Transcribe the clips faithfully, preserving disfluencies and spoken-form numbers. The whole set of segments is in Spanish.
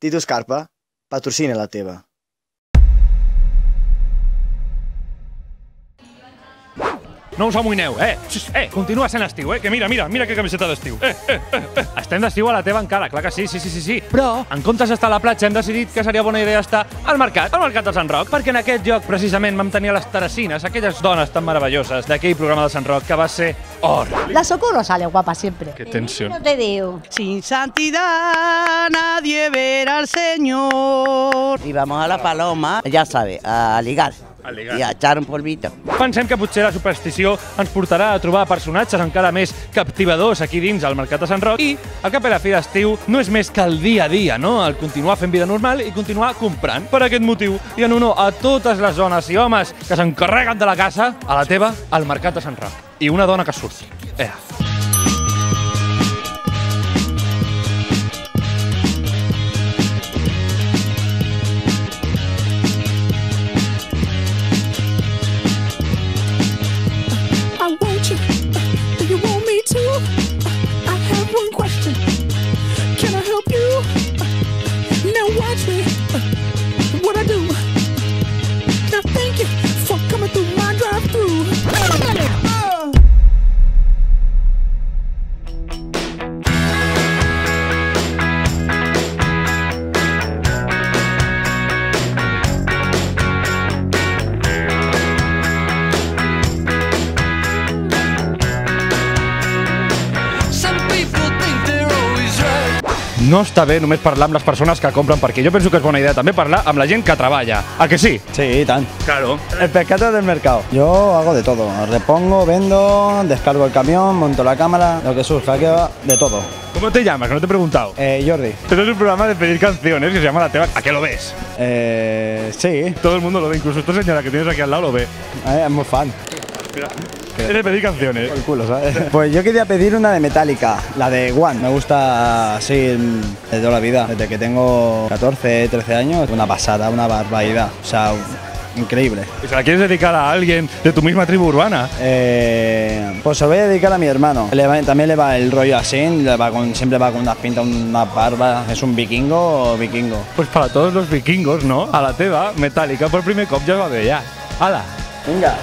Titus Carpa, patrocina la teva. No us amoïneu, eh? Eh, continua sent estiu, eh? Que mira, mira, mira que camiseta d'estiu. Eh, eh, eh, eh. Estem d'estiu a la teva encara, clar que sí, sí, sí, sí, sí. Però, en comptes d'estar a la platja, hem decidit que seria bona idea estar al mercat, al mercat de Sant Roc, perquè en aquest lloc, precisament, vam tenir les terracines, aquelles dones tan meravelloses d'aquell programa de Sant Roc, que va ser or. La Socorro sale guapa siempre. Qué tensión. No te digo. Sin santidad nadie verá al Señor. Y vamos a la Paloma, ya sabe, a ligar. A ligar. I a echar un polvito. Pensem que potser la superstició ens portarà a trobar personatges encara més captivadors aquí dins al Mercat de Sant Roc i el cap i la fi d'estiu no és més que el dia a dia, no? El continuar fent vida normal i continuar comprant. Per aquest motiu, i en honor a totes les dones i homes que s'encarreguen de la casa, a la teva, al Mercat de Sant Roc. I una dona que surt. Ea. No està bé només parlar amb les persones que compren, perquè jo penso que és bona idea també parlar amb la gent que treballa. ¿A que sí? Sí, tan. Claro. El pescado del mercado. Yo hago de todo. Repongo, vendo, descargo el camión, monto la cámara, lo que surja, que va, de todo. ¿Cómo te llamas? Que no te he preguntado. Eh, Jordi. Esto es un programa de pedir canciones que se llama La Teva. ¿A qué lo ves? Eh, sí. Todo el mundo lo ve, incluso esta señora que tienes aquí al lado lo ve. Eh, es muy fan. Mira. Es de pedir canciones. Por el culo, ¿sabes? Pues yo quería pedir una de Metallica, la de One. Me gusta así de toda la vida, desde que tengo catorce, trece años. Una pasada, una barbaridad. O sea, increíble. ¿Y se la quieres dedicar a alguien de tu misma tribu urbana? Eh, pues se lo voy a dedicar a mi hermano. Le va, también le va el rollo así, le va con, siempre va con unas pintas, unas barbas. ¿Es un vikingo o vikingo? Pues para todos los vikingos, ¿no? A la teva, Metallica, por primer cop ja va bé, ja. Hala. Venga.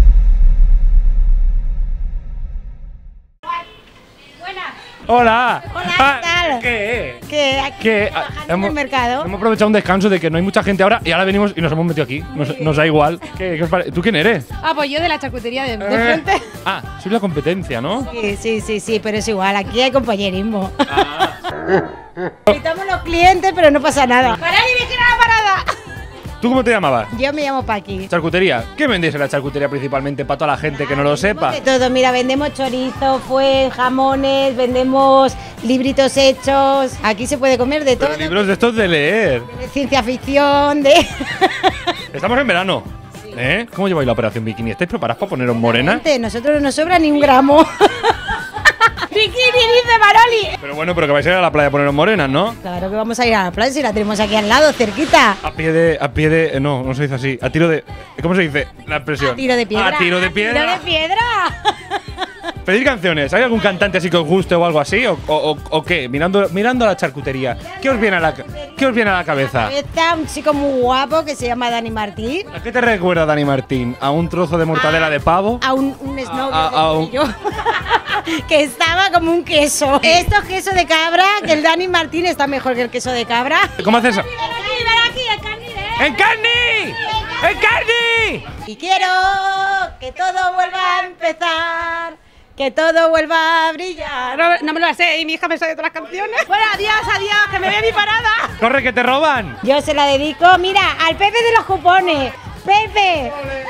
Hola. Hola, Ah, ¿qué tal? ¿Qué? Que aquí ¿Qué? trabajando en Hemos, el mercado. hemos aprovechado un descanso de que no hay mucha gente ahora y ahora venimos y nos hemos metido aquí. Nos, nos da igual. ¿Qué, qué os parece? ¿Tú quién eres? Ah, pues yo de la charcutería de, de Eh. frente. Ah, soy la competencia, ¿no? Sí, sí, sí, sí, pero es igual, aquí hay compañerismo. Ah. Gritamos los clientes, pero no pasa nada. ¡Parad y vigila la parada! ¿Tú cómo te llamabas? Yo me llamo Paqui. Charcutería. ¿Qué vendéis en la charcutería principalmente para toda la gente que no lo sepa? De todo, mira, vendemos chorizo, fue, jamones, vendemos libritos hechos. Aquí se puede comer de todo. Pero libros de estos de leer. De ciencia ficción, de... Estamos en verano. ¿Eh? ¿Cómo lleváis la operación bikini? ¿Estáis preparados para poneros morena? Nosotros no nos sobra ni un gramo. ¡Bikini, dice Maroli! Pero bueno, pero que vais a ir a la playa a poneros morenas, ¿no? Claro que vamos a ir a la playa si la tenemos aquí al lado, cerquita. A pie de. A pie de. No, no se dice así. A tiro de. ¿Cómo se dice la expresión? A tiro de piedra. A tiro de piedra. ¡A tiro de piedra! Pedir canciones. ¿Hay algún cantante así que os guste o algo así? ¿O, o, o, o qué? Mirando, mirando a la charcutería. ¿Qué os viene a la, qué os viene a la cabeza? Está un chico muy guapo que se llama Dani Martín. ¿A qué te recuerda Dani Martín? ¿A un trozo de mortadela de pavo? A un, un exnovio A- a- a un- de yo. Que estaba como un queso. Esto es queso de cabra, que el Dani Martín está mejor que el queso de cabra. ¿Cómo haces eso? Ven aquí, ven aquí, el carni, ¿eh? ¡En carni! ¡En carni! Y quiero que todo vuelva a empezar, que todo vuelva a brillar. No, no me lo sé, y mi hija me sabe todas las canciones. Bueno, adiós, adiós, que me ve mi parada. ¡Corre, que te roban! Yo se la dedico, mira, al Pepe de los cupones. ¡Pepe!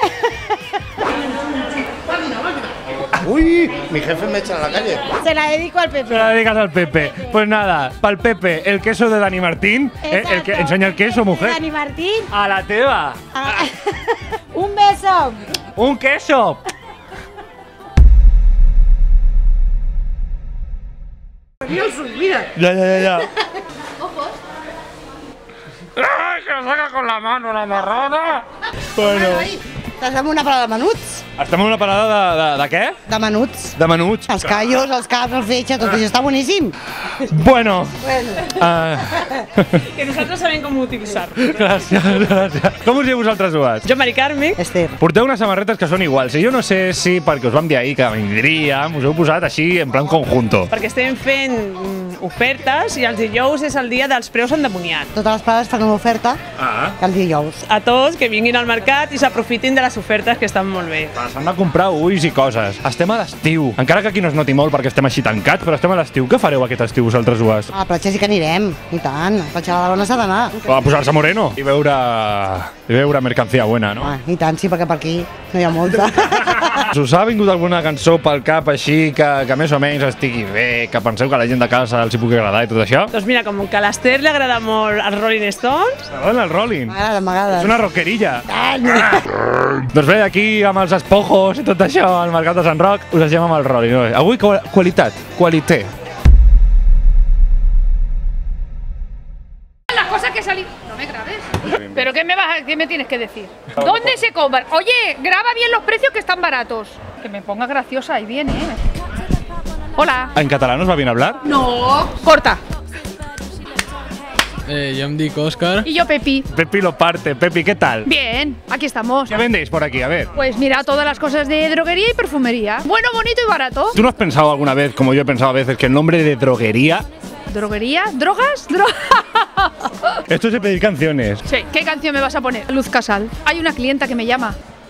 Uy, mi jefe me echa a la calle. Se la dedico al Se Pepe. la dedicas al Pepe. Pues nada, para el Pepe, el queso de Dani Martín. ¿eh? El que Exacto. enseña el queso, mujer. Dani Martín. A la teva. Ah, un beso. ¡Un queso! Ya, ya, ya, ya. ¡Ojos! ¡Ay, que lo saca con la mano la marrana! Bueno. Te damos una parada, Manuts. Estem en una parada de, de, de què? De menuts. De menuts. Els callos, els caps, el fetge, tot això està boníssim. Bueno. Bueno. Uh... Que nosotros sabem com utilitzar. Gràcies, gràcies. Com us dieu vosaltres dues? Jo, Mari Carmen. Esther. Porteu unes samarretes que són iguals. I jo no sé si perquè us vam dir ahir que vindríem, us heu posat així en plan conjunto. Perquè estem fent ofertes i els dijous és el dia dels preus endemoniats. Totes les parades fan una oferta Ah. el dijous. A tots que vinguin al mercat i s'aprofitin de les ofertes que estan molt bé. S'han de comprar ulls i coses. Estem a l'estiu. Encara que aquí no es noti molt perquè estem així tancats, però estem a l'estiu. Què fareu aquest estiu vosaltres dues? A la platja sí que anirem, i tant. A la platja de Badalona s'ha d'anar. A posar-se moreno i veure, i veure mercancía buena, no? Ah, I tant, sí, perquè per aquí no hi ha molta. Us ha vingut alguna cançó pel cap així que, que més o menys estigui bé, que penseu que a la gent de casa els hi pugui agradar i tot això? Doncs mira, com que a l'Ester li agrada molt els Rolling Stones. T'agraden el Rolling? M'agrada, m'agrada. És una rockerilla. Ah. Doncs bé, aquí amb els espojos i tot això al Mercat de Sant Roc, us deixem amb el Rolling. Avui qualitat, qualité. Las cosas que salí... No me grabes. ¿Pero qué me, vas a, qué me tienes que decir? ¿Dónde se compran? Oye, graba bien los precios que están baratos. Que me ponga graciosa y bien, ¿eh? Hola. ¿En catalán os va bien hablar? No. Corta. Eh, yo me digo Óscar. Y yo Pepi. Pepi lo parte. Pepi, ¿qué tal? Bien, aquí estamos. ¿Qué vendéis por aquí? A ver. Pues mira, todas las cosas de droguería y perfumería. Bueno, bonito y barato. ¿Tú no has pensado alguna vez, como yo he pensado a veces, que el nombre de droguería... ¿Droguería? ¿Drogas? Dro Esto es de pedir canciones. Sí. ¿Qué canción me vas a poner? Luz Casal. Hay una clienta que me llama.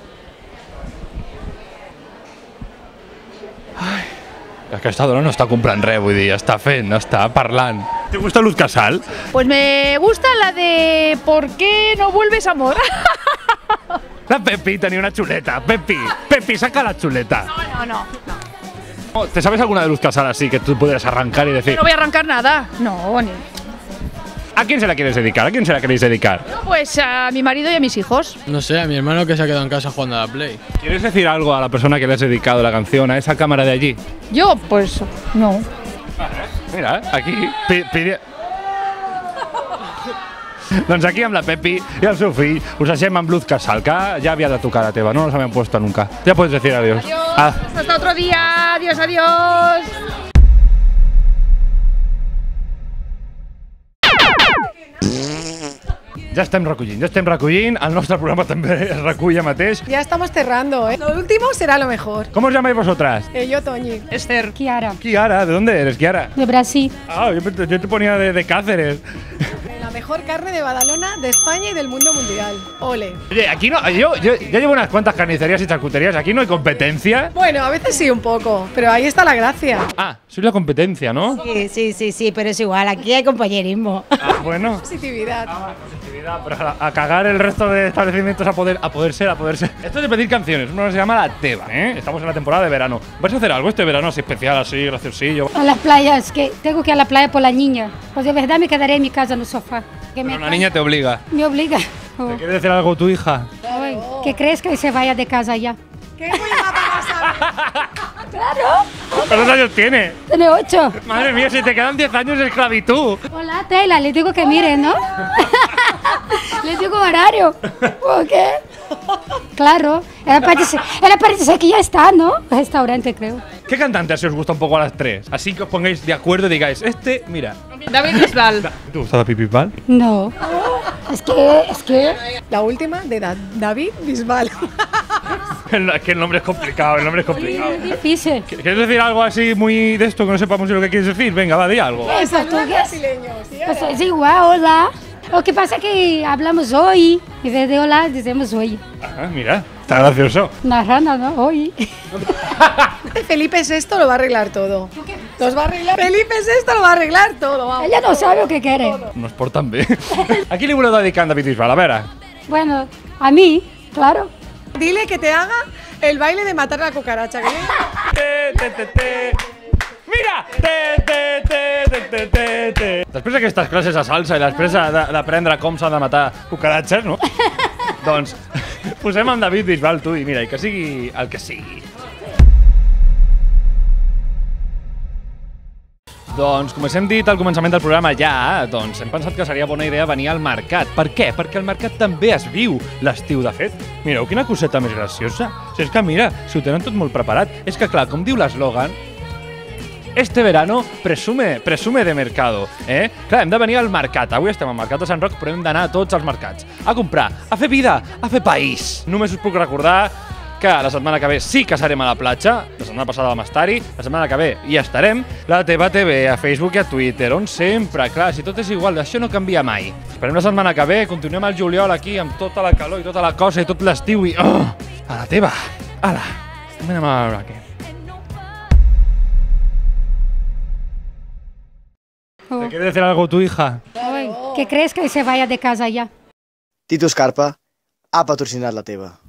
Aquesta dona no està comprant res, vull dir, està fent, està parlant. ¿Te gusta Luz Casal? Pues me gusta la de ¿por qué no vuelves, amor? La Pepi tenía una chuleta. Pepi, Pepi, saca la chuleta. No, no, no. ¿Te sabes alguna de Luz Casal así que tú pudieras arrancar y decir? No voy a arrancar nada. No, ni... ¿A quién se la quieres dedicar? ¿A quién se la queréis dedicar? Pues a mi marido y a mis hijos. No sé, a mi hermano que se ha quedado en casa jugando a la Play. ¿Quieres decir algo a la persona que le has dedicado la canción, a esa cámara de allí? Yo, pues, no. Mira, aquí pi pide... Doncs aquí amb la Pepi i el seu fill us deixem amb Luz Casal, que ja havia de tocar la teva, no nos habían puesto nunca. Ya puedes decir adiós. Adiós, Ah. hasta otro día. Adiós, adiós. Ja estem recollint, ja estem recollint. El nostre programa també es recull mateix. Ya estamos cerrando, ¿eh? Lo último será lo mejor. ¿Cómo os llamáis vosotras? Eh, yo, Toñi. Esther. Kiara, Kiara, ¿de dónde eres, Kiara? de Brasil. Ah, yo, pe- yo te ponía de, de Cáceres. La mejor carne de Badalona, de España y del mundo mundial. Ole. Oye, aquí no, yo, yo ya llevo unas cuantas carnicerías y charcuterías, aquí no hay competencia. Bueno, a veces sí un poco, pero ahí está la gracia. Ah, soy la competencia, ¿no? Sí, sí, sí, sí, pero es igual, aquí hay compañerismo. Ah, bueno. Positividad. Positividad, pero a, a cagar el resto de establecimientos a poder, a poder ser, a poder ser. Esto es de pedir canciones, uno se llama La Teba, ¿eh? Estamos en la temporada de verano. ¿Vais a hacer algo este verano así especial, así, graciosillo? A las playas, que tengo que ir a la playa por la niña. Pues de verdad me quedaré en mi casa en el sofá. Que me, Pero una niña te obliga. me obliga. Oh. ¿Te quiere decir algo tu hija? Ay, que crezca y se vaya de casa ya. ¡Qué buena para Claro. ¿Cuántos años tiene? Tiene ocho. Madre mía, si te quedan diez años de esclavitud. Hola, Tela, le digo que miren, ¿no? Le digo horario. ¿Por qué? Claro. Era parece, era parece que ya está, ¿no? Restaurante, creo. ¿Qué cantante así os gusta un poco a las tres? Así que os pongáis de acuerdo y digáis, este, mira. David Bisbal. ¿Te gusta David Bisbal? No. Es que, es que... La última de Da- David Bisbal. Es que el nombre es complicado, el nombre es complicado. Es difícil. ¿Quieres decir algo así muy de esto que no sepamos lo que quieres decir? Venga, va, di algo. En Saludos portugués. brasileños. ¿sí? Pues es igual, hola. Lo que pasa es que hablamos hoy. En vez de hola, decimos hoy. Ah, mira, está gracioso. Narrando, ¿no? Hoy. Felipe sexto lo va a arreglar todo. Los va a arreglar. Felipe sexto lo va a arreglar todo, vamos. Ella no sabe lo que quiere. No es por tan bé. A qui li voleu dedicar en David Bisbal? A veure. Bueno, a mí, claro. Dile que te haga el baile de matar a la cucaracha. ¿que? Te, te, te, te. Mira! Te, te, te, te, te, te, te. Després d'aquestes classes de salsa i després de- d'aprendre com s'han de matar cucaratxes, no? Doncs posem en David Bisbal, tu, i mira, i que sigui el que sigui. Doncs, com us hem dit al començament del programa ja, doncs hem pensat que seria bona idea venir al mercat. Per què? Perquè al mercat també es viu l'estiu, de fet. Mireu quina coseta més graciosa. Si és que, mira, si ho tenen tot molt preparat. És que, clar, com diu l'eslògan, este verano presume, presume de mercado. Eh? Clar, hem de venir al mercat. Avui estem al mercat de Sant Roc, però hem d'anar a tots els mercats. A comprar, a fer vida, a fer país. Només us puc recordar que la setmana que ve sí que serem a la platja, la setmana passada vam estar-hi, la setmana que ve hi estarem, la teva T V, a Facebook i a Twitter, on sempre, clar, si tot és igual, això no canvia mai. Esperem la setmana que ve, continuem al juliol aquí amb tota la calor i tota la cosa i tot l'estiu i... Oh, a la teva, ala, anem a veure aquí. Oh. ¿Te quiere decir algo tu hija? Ay, ¿qué crees que se vaya de casa ya? Tito Scarpa ha patrocinat la teva.